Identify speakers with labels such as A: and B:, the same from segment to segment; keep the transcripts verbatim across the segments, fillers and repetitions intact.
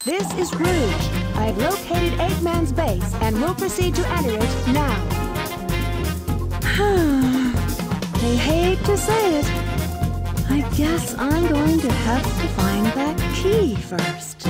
A: This is Rouge. I've located Eggman's base and will proceed to enter it now. I hate to say it. I guess I'm going to have to find that key first.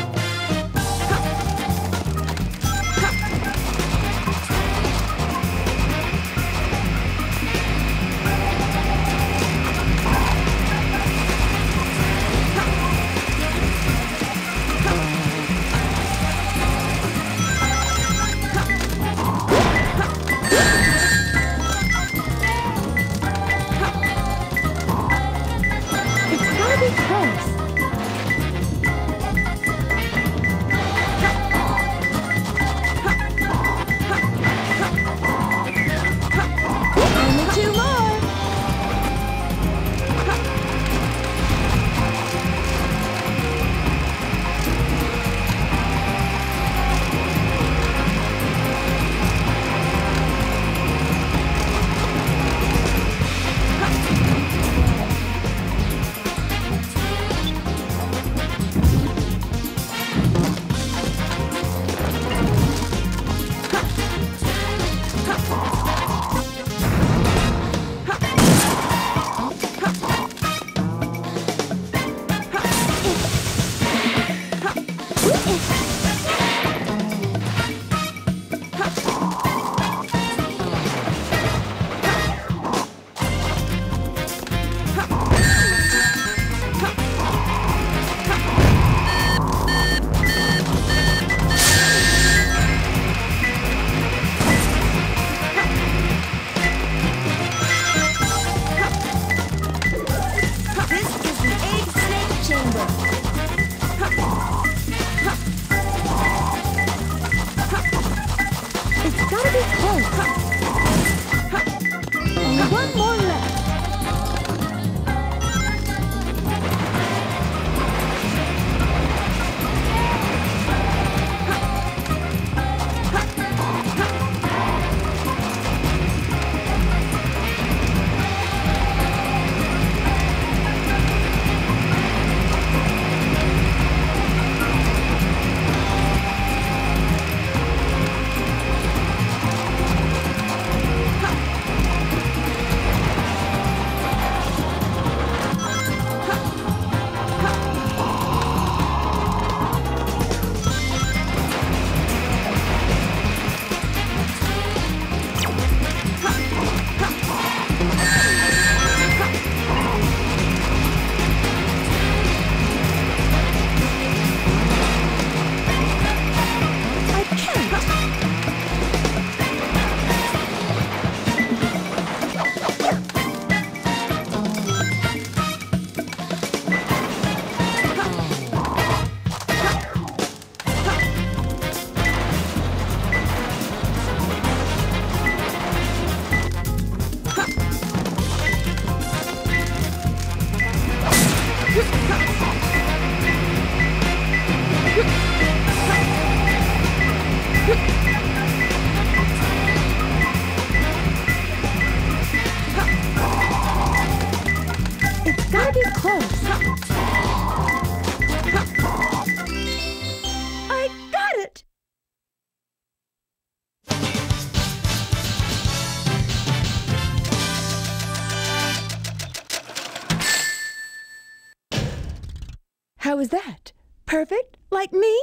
A: How is that? Perfect? Like me?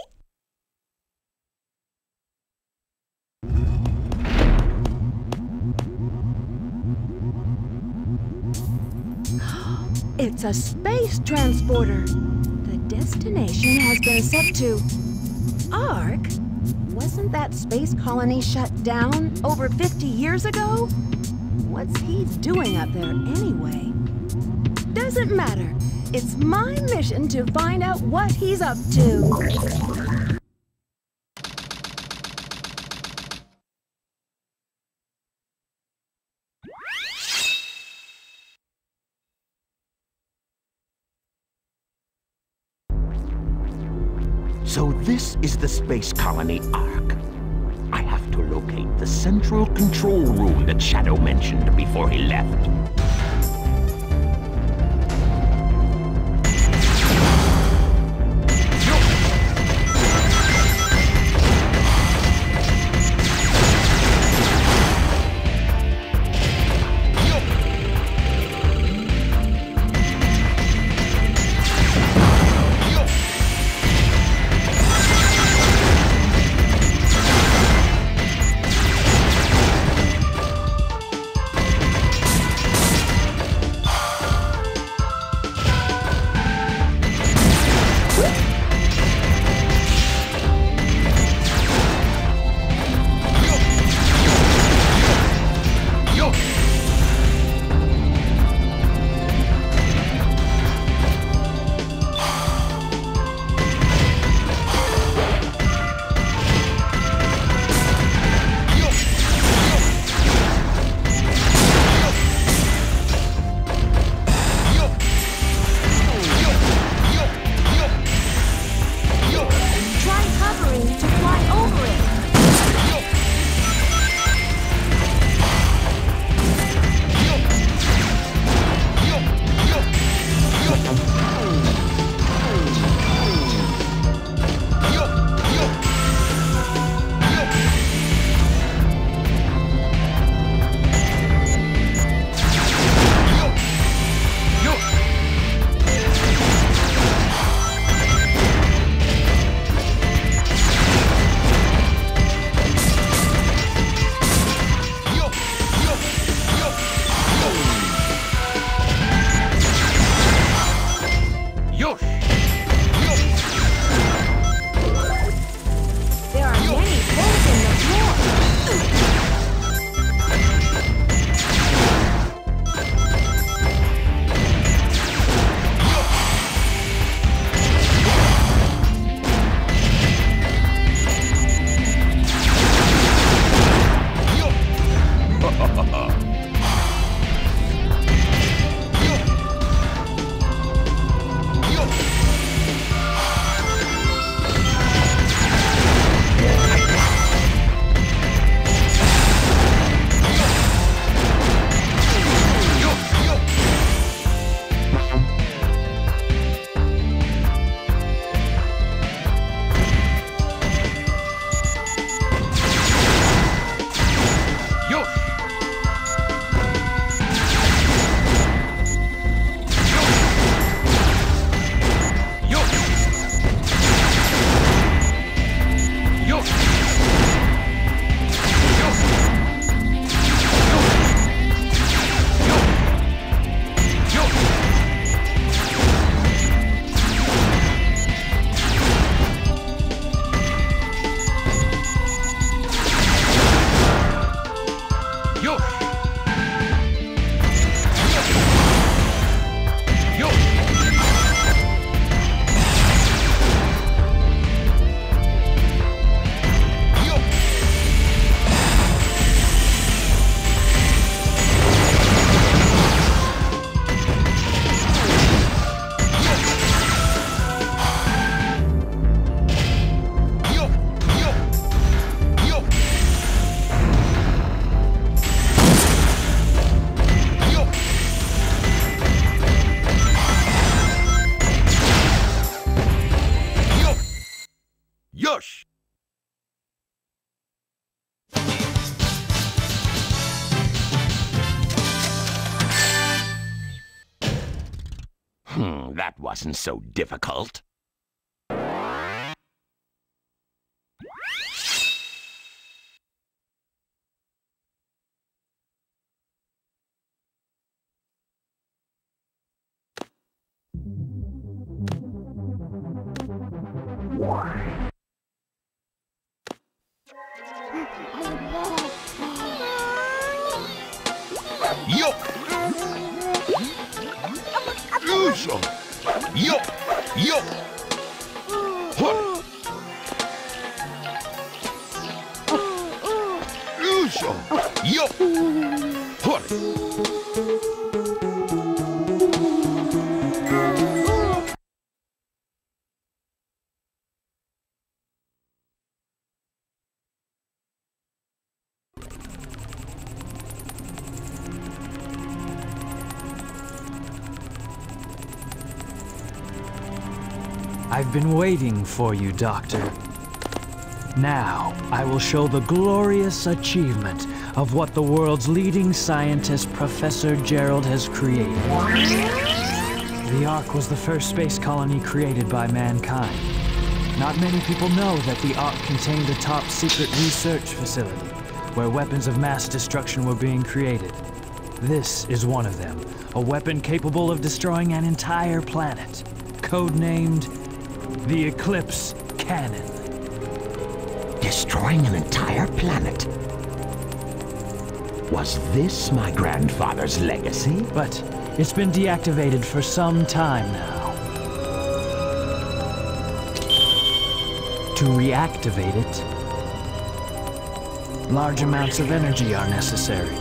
A: It's a space transporter. The destination has been set to Ark? Wasn't that space colony shut down over fifty years ago? What's he doing up there anyway? Doesn't matter. It's my mission to find out what he's up to.
B: So this is the space colony Ark. I have to locate the central control room that Shadow mentioned before he left. Hmm, that wasn't so difficult. Yo! Uso! Yo! Yo! Hot! Uso! Yo! Hot!
C: I've been waiting for you, Doctor. Now, I will show the glorious achievement of what the world's leading scientist, Professor Gerald, has created. The Ark was the first space colony created by mankind. Not many people know that the Ark contained a top-secret research facility, where weapons of mass destruction were being created. This is one of them, a weapon capable of destroying an entire planet, codenamed the Eclipse Cannon.
B: Destroying an entire planet? Was this my grandfather's legacy?
C: But it's been deactivated for some time now. To reactivate it, large amounts of energy are necessary.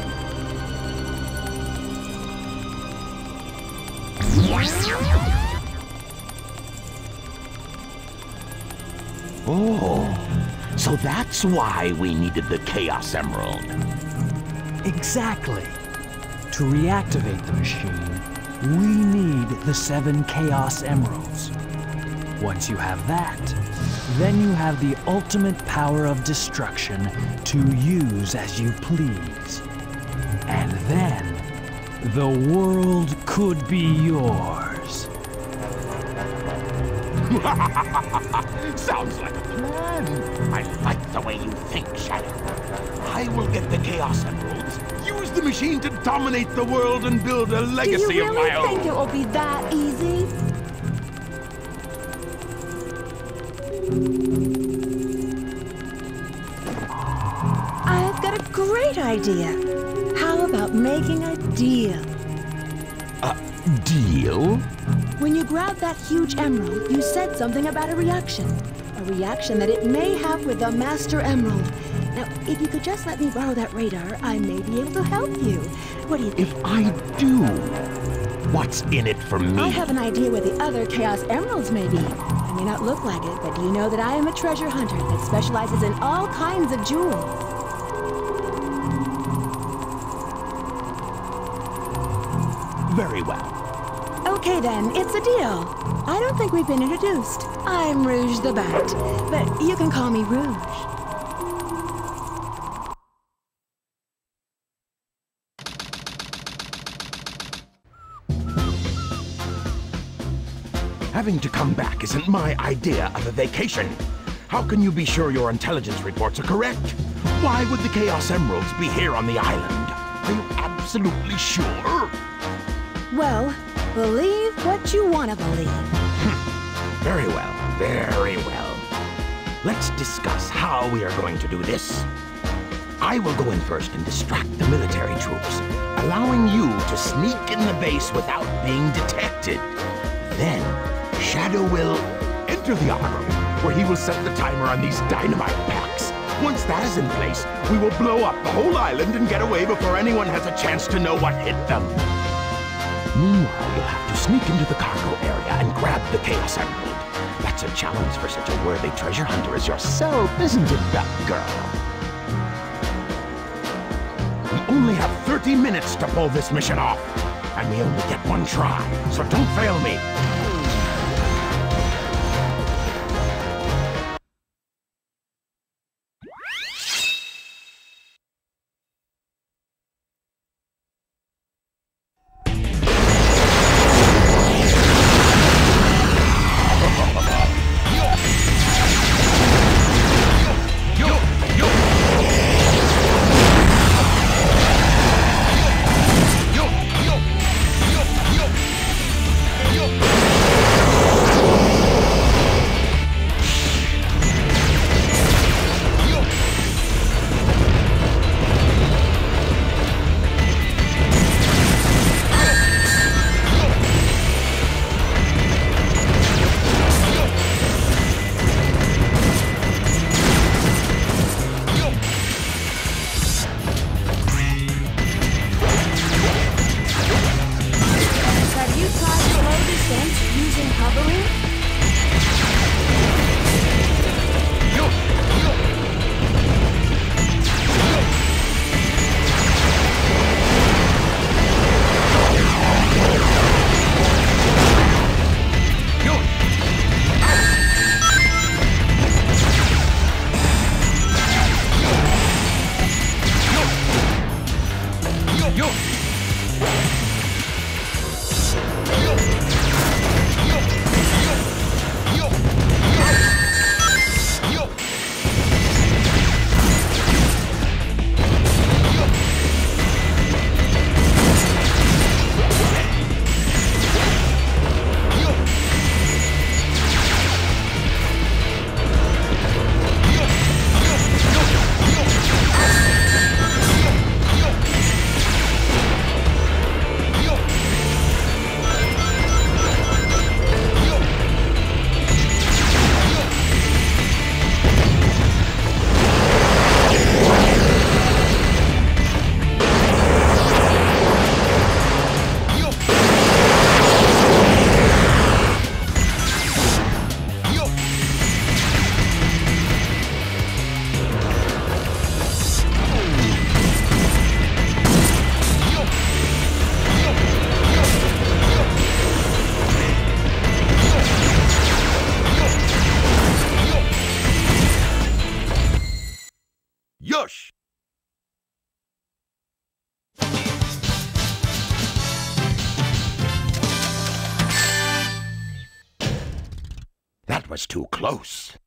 B: Oh, so that's why we needed the Chaos Emerald.
C: Exactly. To reactivate the machine, we need the seven Chaos Emeralds. Once you have that, then you have the ultimate power of destruction to use as you please. And then, the world could be yours.
B: Sounds like a plan. I like the way you think, Shadow. I will get the Chaos Emeralds, use the machine to dominate the world and build a legacy
A: Do you
B: of
A: really
B: my own.
A: think it will be that easy? I've got a great idea. How about making a deal?
B: A deal?
A: When you grabbed that huge emerald, you said something about a reaction. A reaction that it may have with the Master Emerald. Now, if you could just let me borrow that radar, I may be able to help you. What do you think?
B: If I do, what's in it for me?
A: I have an idea where the other Chaos Emeralds may be. I may not look like it, but do you know that I am a treasure hunter that specializes in all kinds of jewels?
B: Very well.
A: Okay then, it's a deal. I don't think we've been introduced. I'm Rouge the Bat, but you can call me Rouge.
B: Having to come back isn't my idea of a vacation. How can you be sure your intelligence reports are correct? Why would the Chaos Emeralds be here on the island? Are you absolutely sure?
A: Well, believe what you want to believe.
B: Very well, very well. Let's discuss how we are going to do this. I will go in first and distract the military troops, allowing you to sneak in the base without being detected. Then, Shadow will enter the armor, where he will set the timer on these dynamite packs. Once that is in place, we will blow up the whole island and get away before anyone has a chance to know what hit them. Meanwhile, you'll have to sneak into the cargo area and grab the Chaos Emerald. That's a challenge for such a worthy treasure hunter as yourself, isn't it, Duck Girl? We only have thirty minutes to pull this mission off, and we only get one try, so don't fail me. That was too close.